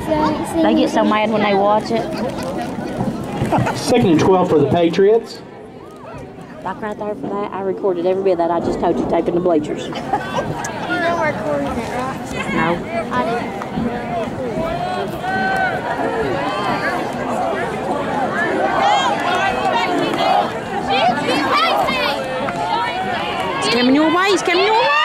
They get so mad when they watch it. 2nd and 12 for the Patriots. Back right there for that, I recorded every bit that I just told you, taping the bleachers. You know we're recording it, right? No. I didn't. He's coming your way, he's coming your way.